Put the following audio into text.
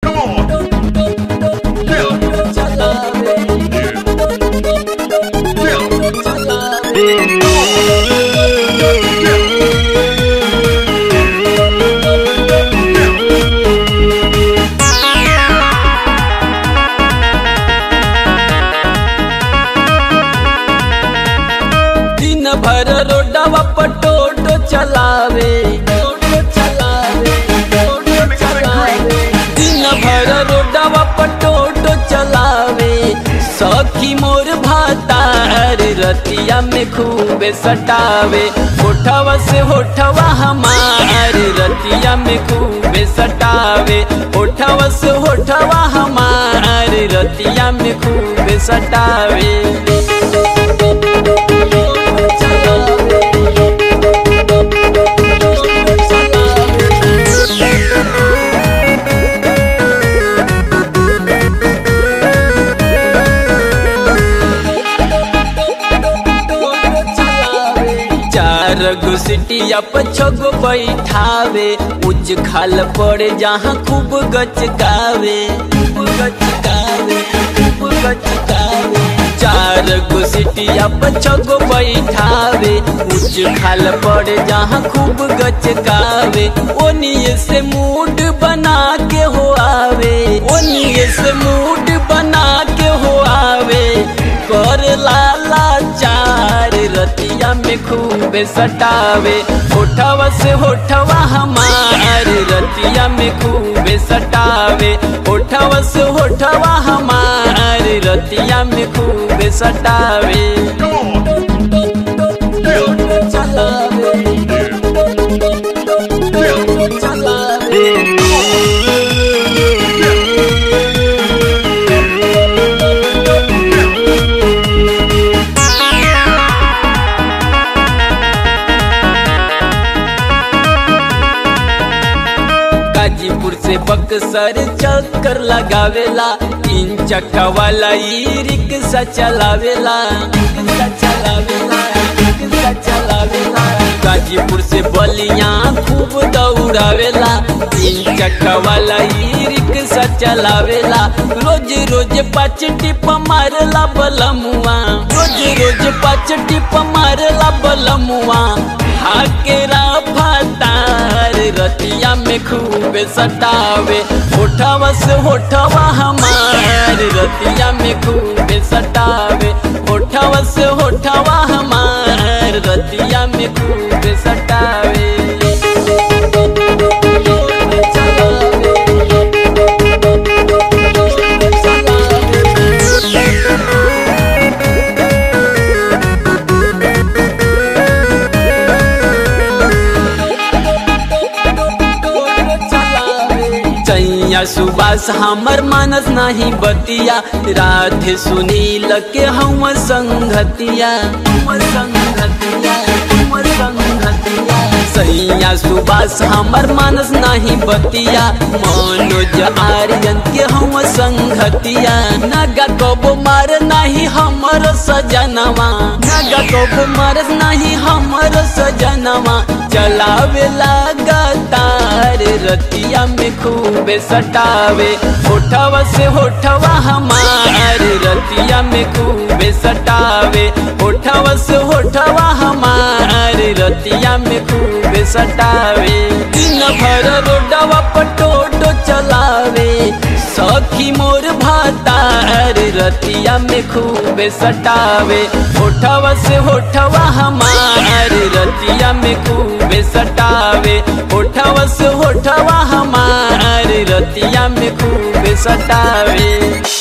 Come on. दिन भर रोडवा पर टोटो चलावे, दिन भर रोडवा पर टोटो चलावे। सखी मोर भातार रतिया में खूबे सटावे, होठवा से होठवा हमार रतिया में खूबे सटावे, होठवा से होठवा हमार रतिया में खूबे सटावे। सिटिया पर छगो बैठावे, उज खाल पड़े जहाँ खूब गचकावे, चार गो सिटिया पर छगो बैठावे, उज खाल पड़े जहाँ खूब गचकावे। ओनिए से मूड बना के हो आवे, ओनिए से मूड बना के हो आवे। कर लाला चार रतिया में खूबे सटावे, होठवा से होठवा हमार रतिया में खूबे सटावे, होठवा से होठवा हमार रतिया में खूबे सटावे। गाजीपुर से बक्सर चक्कर लगावेला, 3 चक्का वाला ई रिक्शा चलावेला, गाजीपुर से बलिया खूब दौड़ावेला, 3 चक्का वाला ई रिक्शा चलावेला। रोज रोज 5 टिप मारला बलमुआ, रोज रोज 5 टिप मारला बलमुआ। हाकेरा भातार रतिया में खूबे सटावे, होठवा से होठवा हमार रतिया में खूबे सटावे, होठवा से होठवा हमार रतिया में खूबे सटावे। सुबास हमर मानस नहीं बतिया, राधे सुनील के हम संगतिया, सैया सुबास हमर मानस नहीं बतिया, मनोज आर्यन के हम संगतिया। नगा कबो मार नहीं हमर सजनवा, नगा कबो मार नहीं हमर सजनवा। चलावे लगातार रतिया में खूबे सटावे, होठवा से होठवा हमार रतिया में खूबे सटावे, होठवा से होठवा हमार रतिया में खूबे सटावे। दिन भर रोडवा पर टोटो चलावे, सखी मोर भातार रतिया में खूबे सटावे, होठवा से होठवा हमार रतिया में खूबे सटावे, होठवा से होठवा हमार रतिया में खूबे सटावे।